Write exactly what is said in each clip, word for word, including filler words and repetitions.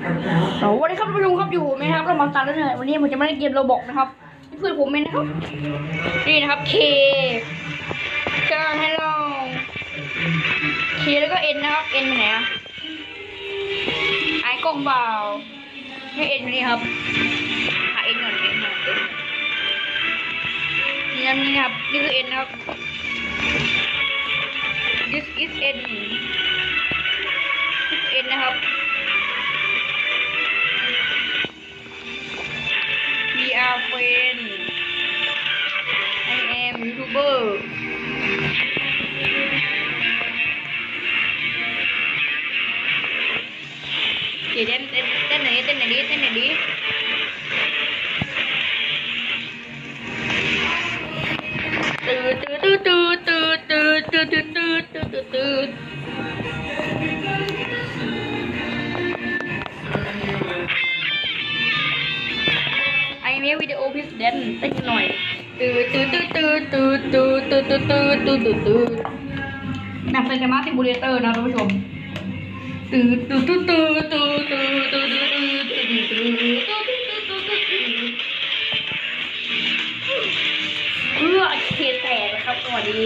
สวัสดีครับท่านผู้ชมครับอยู่ไหมครับเรามาตามแล้วเนี่ยวันนี้ผมจะมาเล่นเกมโรบอกนะครับเพื่อนผมเองนะครับนี่นะครับเคก็ให้เราเคแล้วก็เอ็นนะครับเอ็นไปไหนอะไอ้กล้องเบาให้เอ็นไปนี่ครับหาเอ็นก่อนเอ็นก่อนนี่นะนี่ครับนี่คือเอ็นนะครับ this is N นี่คือ N นะครับWe are friends I am YouTuber เต้นเต้นเต้นไหนเต้นไหนดิเต้นไหนดิตื่นตื่นตื่นตื่นตื่นตื่นตื่นตื่นตื่นตื่นตื่นไอเมลวิดีโอพิสเดนเต้นหน่อยตื่นตื่นตื่นตื่นตื่นตื่นตื่นตื่นตื่นตื่นตื่นตื่นนักเซนมาซิมูเลเตอร์นะท่านผู้ชมตื่นตื่นตื่นตื่นตื่นตื่นตื่นตื่นตื่นตื่นเพื่อเคแตกนะครับสวัสดี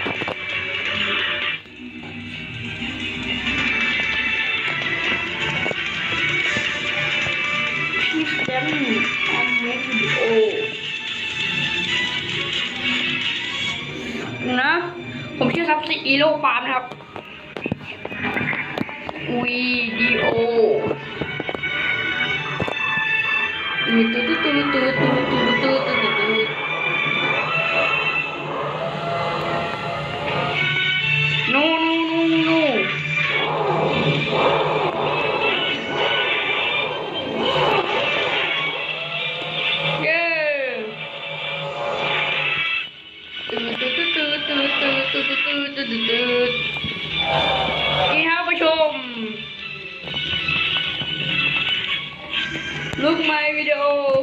พี่แซมทำวิดีโอนะผมชื่อซับซีอีโร่ฟาร์มนะครับวิดีโอตื่นตื่นตื่นตื่นตื่นตื่นตื่นตื่นตื่น no no no no เย้ตื่นตื่นตื่นตื่นตื่นตื่นตื่นตื่นตื่นตื่นนี่ครับผู้ชม Look my video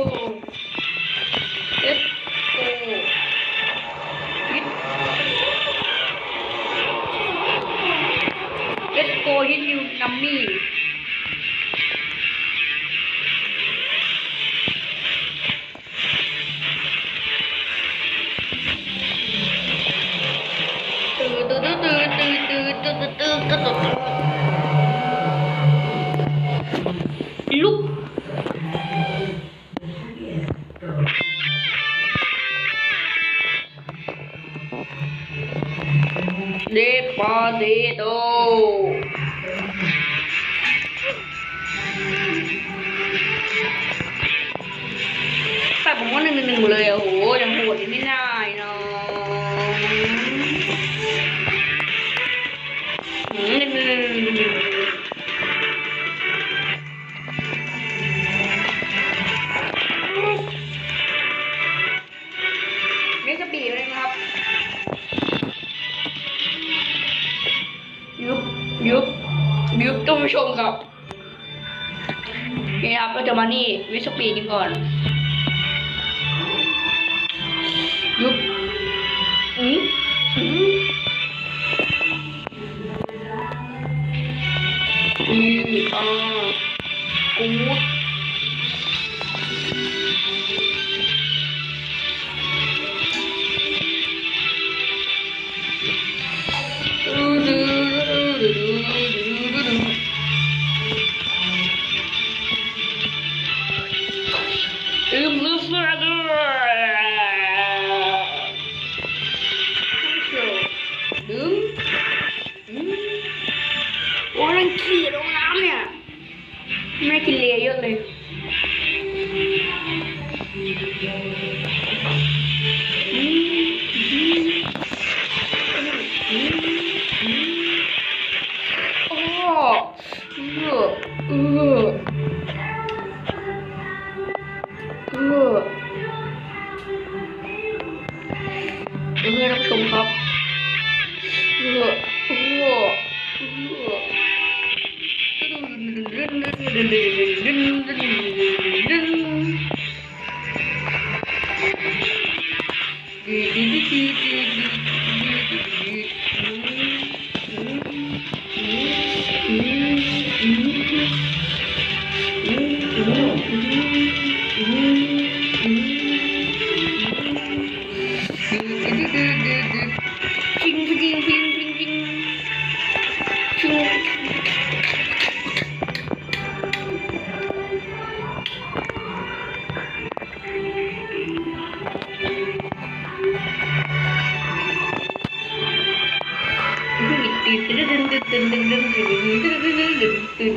let's go hit let's go hit you nummy Look Despacito แต่ผมว่าหนึ่งหนึ่งหนึ่งเลยโอ้โหยังโหดไม่ได้เนาะหนึ่งหนึ่งหนึ่งหนึ่งมีสปีดเลยนะครับยุบยุบยุบต้องผู้ชมครับนี่ครับเราจะมานี่วิสปีดกันก่อนยุบอืมอืมอืมอ่ากูดอืมลูกสาวดึงอืมโอ้ยรังขี้ลงน้ำเนี่ยไม่กินเลยเยอะเลยอืมอืมอืมอืมโอ้เออเออเออเออท่านผู้ชมครับเออเออเออ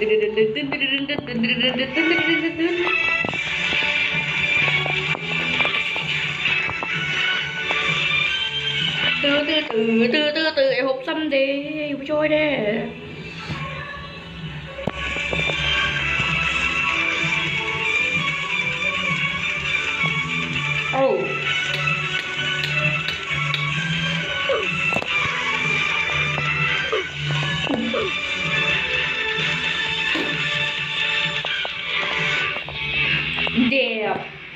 ตื้อตื้อตื้อตื้อตื้อตื้อไอ้หกซัมเดย์ผู้ช่วยเด้โอ้เดี๋ยว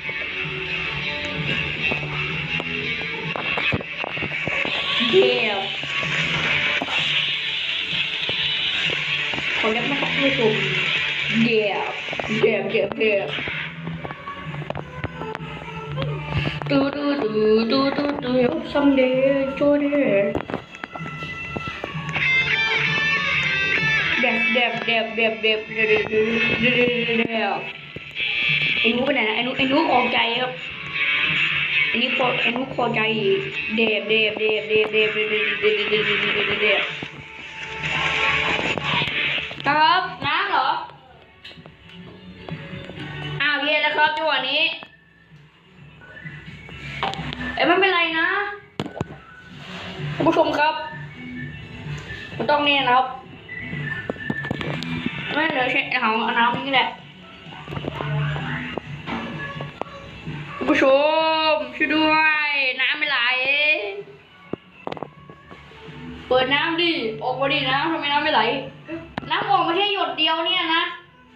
เดี๋ยวขอเรียกนะครับผู้ชมเดี๋ยวเดี๋ยวเดี๋ยวเดี๋ยวตูตูตูตูตูตูซัมเดย์ช่วยเด้เด็บเด็บเด็บเด็บเด็บเด็บเด็บเด็บเด็บไอ้นุ๊กไปไหนนะไอ้นุ๊กไอ้นุ๊กออกใจครับไอ้นี่พอไอ้นุ๊กพอใจเด็บเด็บเด็บเด็บเด็บเด็บเด็บเด็บเด็บเด็บเด็บเด็บครับน้ำเหรออ้าวเย็นแล้วครับจังหวะนี้เอ้ยไม่เป็นไรนะคุณผู้ชมครับมันต้องนี่นะครับไม่เหลือใช้เอาน้ำนี่แหละคุณผู้ชมช่วยด้วยน้ำไม่ไหลเปิดน้ำดิออกมาดิน้ำทำไมน้ำไม่ไหลน้ำออกมาแค่หยดเดียวเนี่ยนะ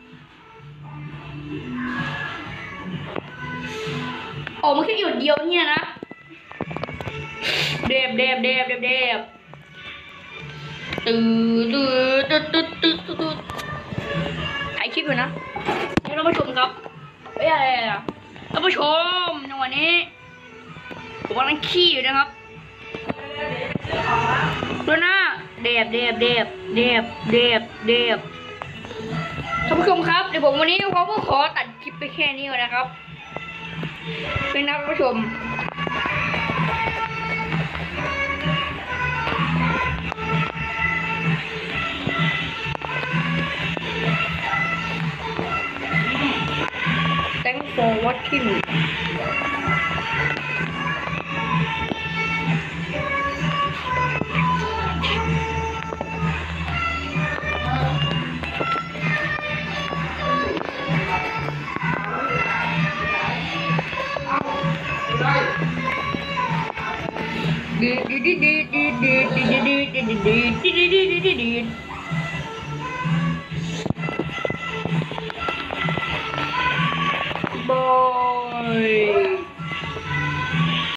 ออกมาแค่หยดเดียวเนี่ยนะเดบเดบเดบเดบเดบตื่นตื่นตื่นตื่นตื่นตื่นถ่ายคลิปอยู่นะให้เราผู้ชมครับเอ้ยอะไรอ่ะท่านผู้ชมในวันนี้ผมกำลังขี้อยู่นะครับดูนะเดบเดบเดบเดบเดบเดบท่านผู้ชมครับเดี๋ยวผมวันนี้ผมก็ขอตัดคลิปไปแค่นี้ก่อนนะครับเป็นนะท่านผู้ชมThanks for watching.